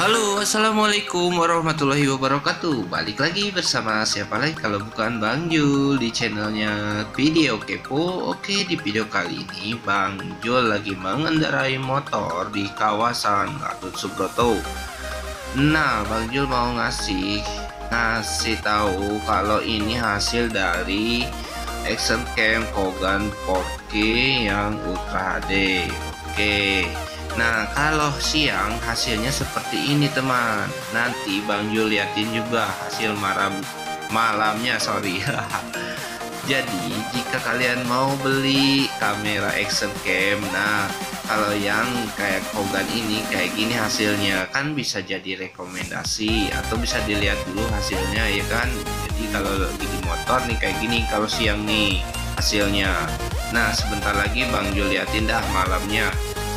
Halo, assalamualaikum warahmatullahi wabarakatuh. Balik lagi bersama siapa lagi kalau bukan Bang Jul di channelnya Video Kepo. Oke, di video kali ini Bang Jul lagi mengendarai motor di kawasan Gatot Subroto. Nah, Bang Jul mau ngasih tahu kalau ini hasil dari action cam Kogan 4K yang Ultra HD. Oke. Nah, kalau siang hasilnya seperti ini teman. Nanti Bang Jul liatin juga hasil malamnya, sorry. Jadi jika kalian mau beli kamera action cam, nah kalau yang kayak Kogan ini kayak gini hasilnya kan bisa jadi rekomendasi atau bisa dilihat dulu hasilnya ya kan. Jadi kalau lagi di motor nih kayak gini, kalau siang nih hasilnya. Nah, sebentar lagi Bang Jul liatin dah malamnya.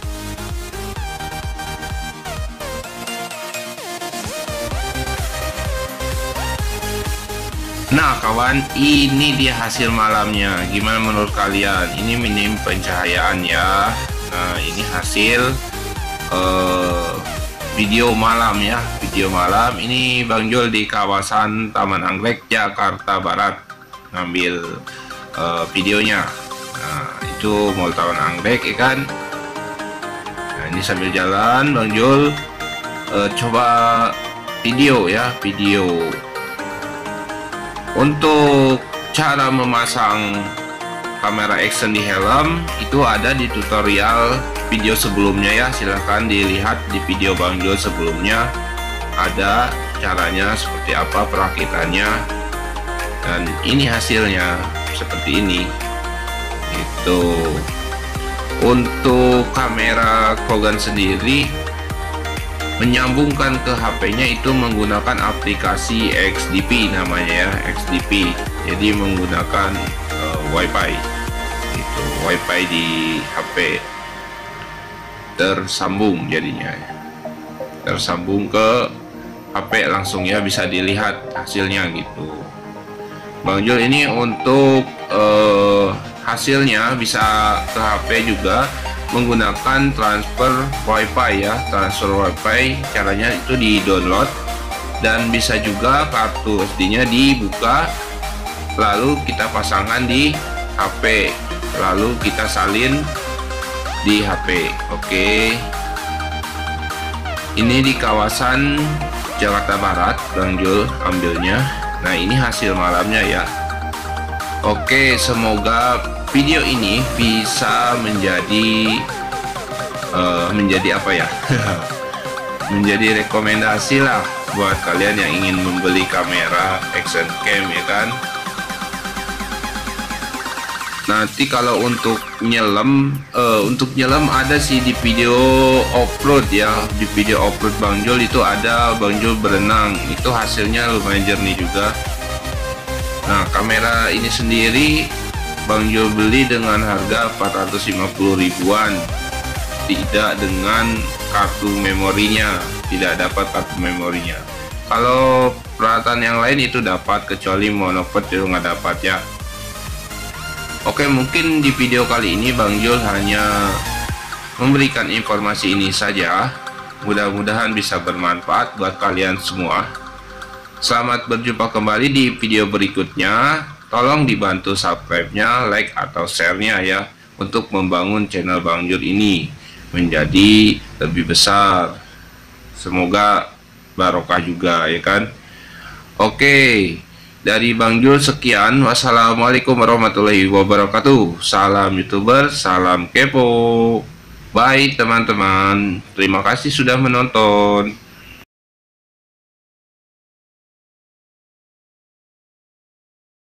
Nah kawan, ini dia hasil malamnya. Gimana menurut kalian? Ini minim pencahayaan ya. Nah ini hasil video malam ya. Video malam ini Bang Jul di kawasan Taman Anggrek Jakarta Barat ngambil videonya. Nah itu Mall Taman Anggrek ya kan. Nah ini sambil jalan Bang Jul coba video ya, video. Untuk cara memasang kamera action di helm itu ada di tutorial video sebelumnya ya, silahkan dilihat di video Bang Jul sebelumnya, ada caranya seperti apa perakitannya, dan ini hasilnya seperti ini gitu. Untuk kamera Kogan sendiri menyambungkan ke HP-nya itu menggunakan aplikasi XDP namanya ya, XDP. Jadi menggunakan WiFi itu, WiFi di HP tersambung jadinya, tersambung ke HP langsung ya, bisa dilihat hasilnya gitu. Bang Jul ini untuk hasilnya bisa ke HP juga menggunakan transfer WiFi ya, transfer WiFi. Caranya itu di download dan bisa juga kartu SD-nya dibuka, lalu kita pasangkan di HP, lalu kita salin di HP. Oke, ini di kawasan Jakarta Barat Bang Jul ambilnya. Nah ini hasil malamnya ya. Oke, semoga video ini bisa menjadi apa ya menjadi rekomendasi lah buat kalian yang ingin membeli kamera action cam ya kan. Nanti kalau untuk nyelam ada sih di video off-road ya, di video off-road Bang Jul itu ada Bang Jul berenang, itu hasilnya lumayan jernih juga. Nah kamera ini sendiri Bang Jul beli dengan harga 450 ribuan, tidak dengan kartu memorinya, tidak dapat kartu memorinya. Kalau peralatan yang lain itu dapat, kecuali monopod itu nggak dapat ya. Oke, mungkin di video kali ini Bang Jul hanya memberikan informasi ini saja. Mudah-mudahan bisa bermanfaat buat kalian semua. Selamat berjumpa kembali di video berikutnya. Tolong dibantu subscribe-nya, like atau share-nya ya, untuk membangun channel Bang Jul ini menjadi lebih besar. Semoga barokah juga ya kan. Oke, dari Bang Jul sekian. Wassalamualaikum warahmatullahi wabarakatuh. Salam YouTuber, salam kepo. Bye teman-teman. Terima kasih sudah menonton.